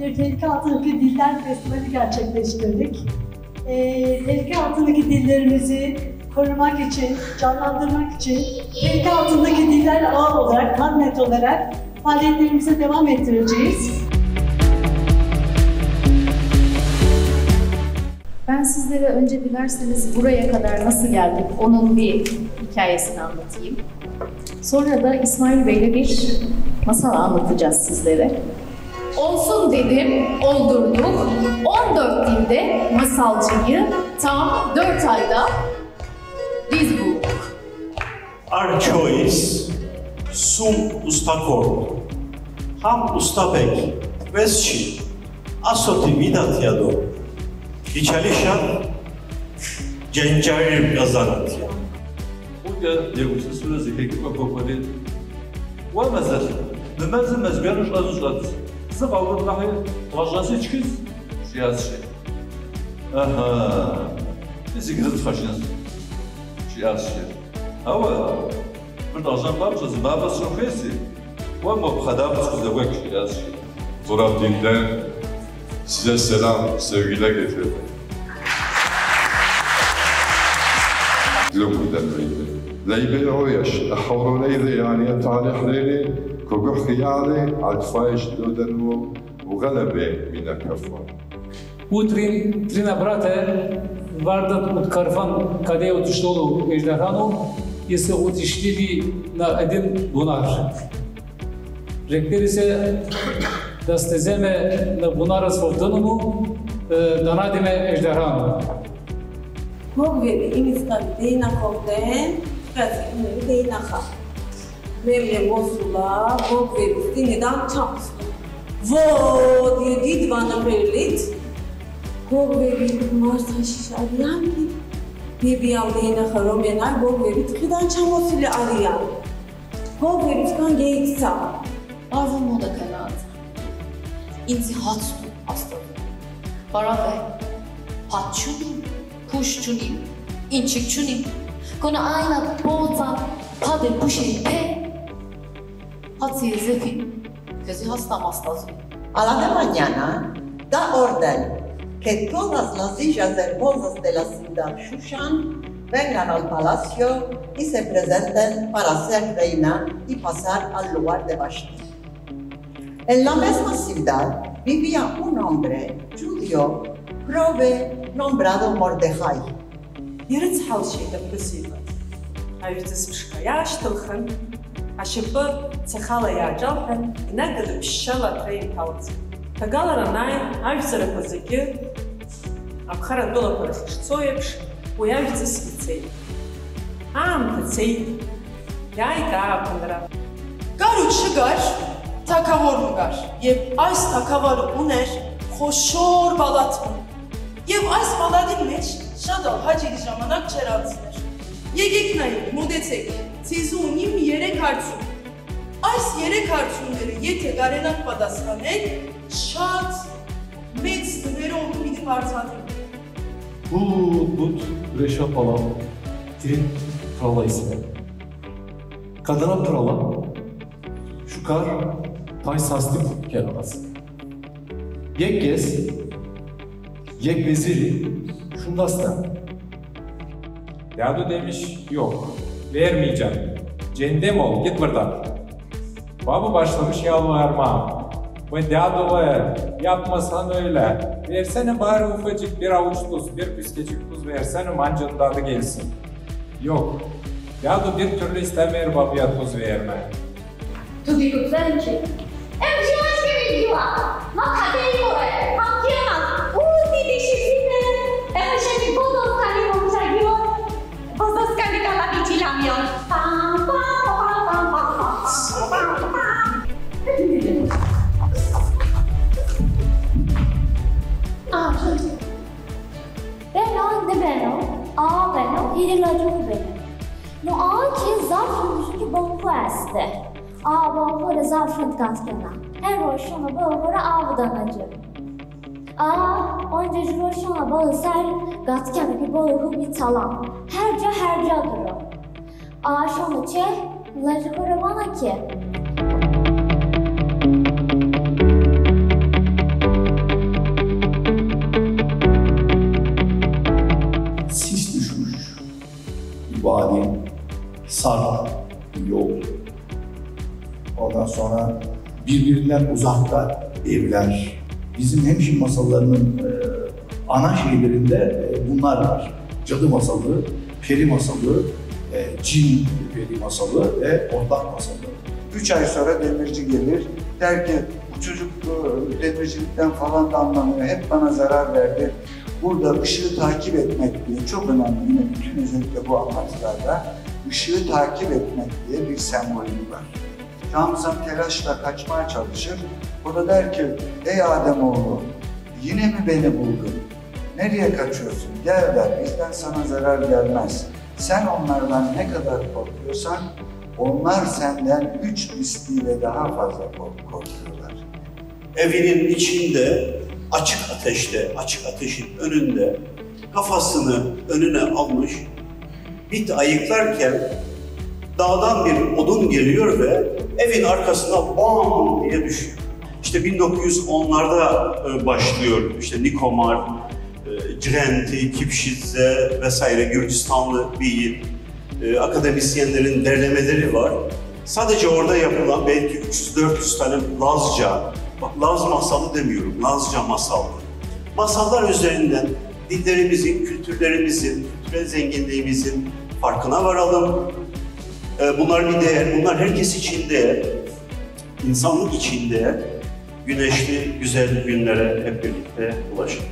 bir tehlike altındaki diller festivali gerçekleştirdik. Tehlike altındaki dillerimizi korumak için, canlandırmak için tehlike altındaki diller ağı olarak, Tannet olarak faaliyetlerimize devam ettireceğiz. Ben sizlere önce dilerseniz buraya kadar nasıl geldik onun bir hikayesini anlatayım. Sonra da İsmail Bey'le bir masal anlatacağız sizlere. Olsun dedim, oldurduk. 14 dilde masalcıyı tam 4 ayda biz bulduk. Our choice sum ustakor. Ham ustabek vesçi asoti vidat yado. İçalişan cencarir kazanat ya. Uya yegusuz süresi kekik kokopari. Wa mazal. Bimazı mezganış azuzlat. Zık avrum lahi vajası çıkız. Şiyaz şey. Aha. Bizi gizit faşınız. Şiyaz şey. Ama bir dağcan babacağız. Babasının fesi. Wa mabhadamız kuzavak şiyaz şey. Turab Din'den size selam, sevgiler getirdim. Lümden Leybe Oyaş, Havroleyde yani talihleri, Koguh Khiyali, Alfayş Dödenmu, Ugalebe Mina Kafa. Utrin, Trina Brate, Vardat Utkarfan, Kadej Utiştolu Ejderhanu, ise Utiştili na Edim Bunar. Rekler ise Dastezeme na Bunar Asfaltanumu, Danadime Ejderhanu. Mogli imistan deyna kovden, kazi deyna kha. Memle Mosula, mogli dinidan çapsın. Vo diye didvanı perlit. Mogli marsan şiş arayan mi? Bebiyam deyna kha romenay, mogli tıkıdan çamosili arayan. Mogli tıkan geyiksa. Bazı moda kanaat. İnzi hatstu hastalığı. Barabe, hatçunim, kuşçunim, inçikçunim. Kona ayna boğazan, padir kuşi pe. Hatsiye zefin, kezi hastam hastazım. A la de mañana da orden que todas las sillas hermosas de la ciudad Shushan vengan al palacio y se presenten para ser reina y pasar al lugar de Vashti. En la misma ciudad vivía un hombre judío prove nombrado Mordejai. Yarıt halşeyde püsüydi. Ayırtıs pişkaya ştılxın. Aşıpı tsakhala yajalxın. Nagıdı pişşala treyim kaldı. Tagalara nay ayırtıra pazıki. Abxara dola parası ştsoyepş. Uyayırtıs gitseydi. Pıtseydi. Yay kapındıra. Garu çıgar, takavor Yev ays takavarı uner, hoşor balatmı. Yev ays baladilmeç, şadal haceli jamanak çeratsınır. Yegek nayı, mudetek, sizi unim yere kartsun. Ays yere kartsunları yete garenak badaskanek, şat, metz nüveri oldu midi partadı. But, Reşat Alan, Trin Trala ismi. Kadına Trala, Şukar, Tay Sastik Keranası. Yek gez, yek veziri, şundastan. Dadu demiş, yok, vermeyeceğim. Cendem ol, git buradan. Baba başlamış yalvarma. Ve Dadu ver, yapmasan öyle. Versene bari ufacık bir avuç tuz, bir püskecik tuz versene mancının tadı gelsin. Yok, Dadu bir türlü istemeyer babaya tuz verme. Tuzi kutlanci. Emşiyaş gibi diyor. Ma kaderi koy. Hamkiyana. Uzi dişisine. Emşiyaş bodos kali olacak diyor. Bodos kali kala biçilamiyor. Pam pam pam pam pam pam. Beno, de beno. Beno, hirilacu beno. No ki zawsze w bom queste. Bom vore zawsze katkana. Her roşana bom vore avdanacı. Onca roşana bom ser katkana ki bom bir talan. Herca duru. Şonu çe, lajı vore bana ki. vadi, sarp, yol. Ondan sonra birbirinden uzakta evler. Bizim hemşin masallarının ana şeylerinde bunlar var. Cadı masalı, peri masalı, cin peri masalı ve ortak masalı. 3 ay sonra demirci gelir, der ki bu çocuk demircilikten falan da anlamıyor, hep bana zarar verdi. Burada ışığı takip etmek diye çok önemli, yine bütün özellikle bu anlatılarda ışığı takip etmek diye bir sembolü var. Ramazan telaşla kaçmaya çalışır, o da der ki ey Ademoğlu yine mi beni buldun? Nereye kaçıyorsun? Gel der, bizden sana zarar gelmez. Sen onlardan ne kadar korkuyorsan onlar senden 3 misliyle daha fazla korkuyorlar. Evinin içinde, açık ateşte, açık ateşin önünde kafasını önüne almış, bit ayıklarken dağdan bir odun geliyor ve evin arkasına bam diye düşüyor. İşte 1910'larda başlıyor işte Nikomar, Crenti, Kipşidze vesaire Gürcistanlı bir akademisyenlerin derlemeleri var. Sadece orada yapılan belki 300-400 tane Lazca, bak Laz masalı demiyorum, Lazca masal. Masallar üzerinden dillerimizin, kültürlerimizin, kültürel zenginliğimizin farkına varalım. Bunlar bir değer, bunlar herkes için değer. İnsanlık için değer. Güneşli, güzel günlere hep birlikte ulaşalım.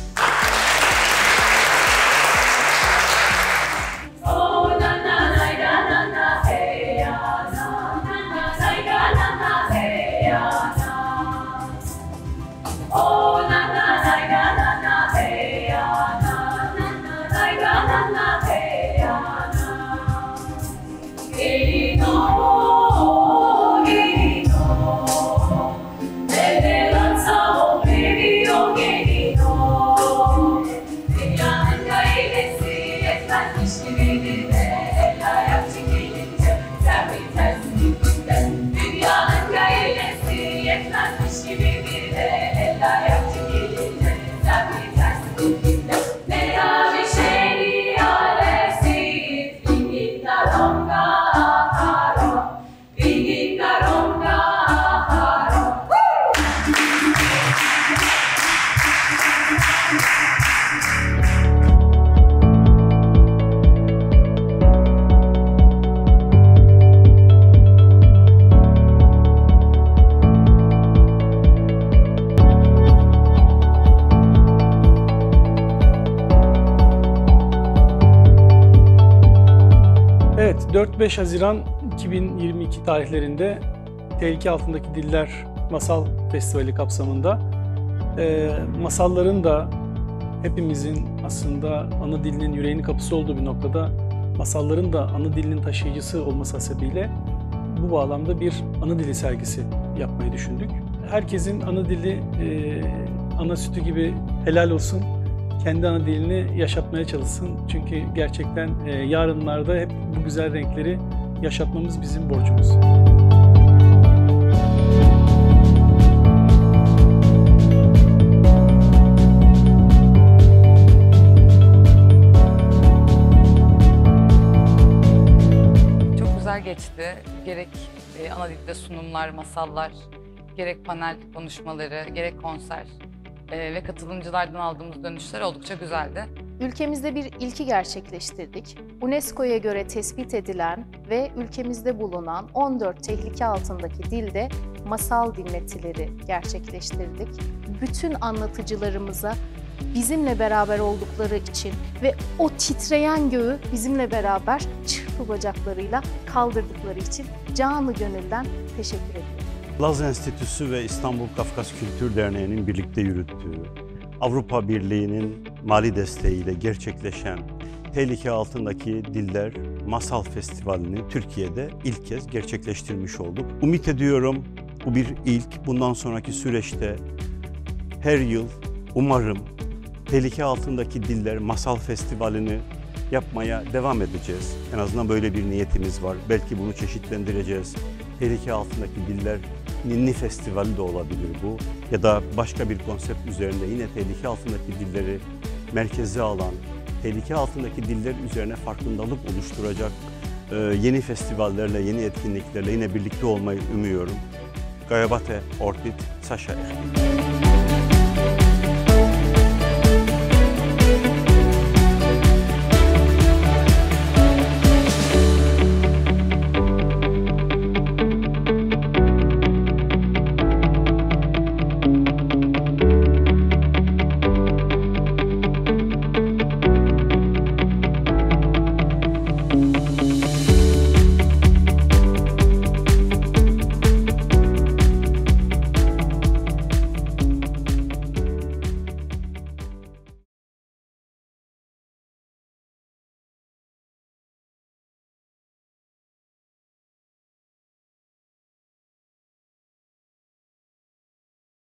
Evet, 4-5 Haziran 2022 tarihlerinde Tehlike Altındaki Diller Masal Festivali kapsamında masalların da hepimizin aslında ana dilinin yüreğinin kapısı olduğu bir noktada masalların da ana dilinin taşıyıcısı olması hasebiyle bu bağlamda bir ana dili sergisi yapmayı düşündük. Herkesin ana dili ana sütü gibi helal olsun. Kendi ana dilini yaşatmaya çalışsın. Çünkü gerçekten yarınlarda hep bu güzel renkleri yaşatmamız bizim borcumuz. Çok güzel geçti. Gerek ana dilde sunumlar, masallar, gerek panel konuşmaları, gerek konser. Ve katılımcılardan aldığımız dönüşler oldukça güzeldi. Ülkemizde bir ilki gerçekleştirdik. UNESCO'ya göre tespit edilen ve ülkemizde bulunan 14 tehlike altındaki dilde masal dinletileri gerçekleştirdik. Bütün anlatıcılarımıza bizimle beraber oldukları için ve o titreyen göğü bizimle beraber çırpı bacaklarıyla kaldırdıkları için canı gönülden teşekkür ediyorum. Laz Enstitüsü ve İstanbul Kafkas Kültür Derneği'nin birlikte yürüttüğü, Avrupa Birliği'nin mali desteğiyle gerçekleşen Tehlike Altındaki Diller Masal Festivali'ni Türkiye'de ilk kez gerçekleştirmiş olduk. Umut ediyorum bu bir ilk. Bundan sonraki süreçte her yıl umarım Tehlike Altındaki Diller Masal Festivali'ni yapmaya devam edeceğiz. En azından böyle bir niyetimiz var. Belki bunu çeşitlendireceğiz. Tehlike Altındaki Diller Ninni Festivali de olabilir bu. Ya da başka bir konsept üzerinde yine tehlike altındaki dilleri merkeze alan tehlike altındaki diller üzerine farkındalık oluşturacak yeni festivallerle, yeni etkinliklerle yine birlikte olmayı umuyorum. Gayabate Ortit, Saşa Ehli.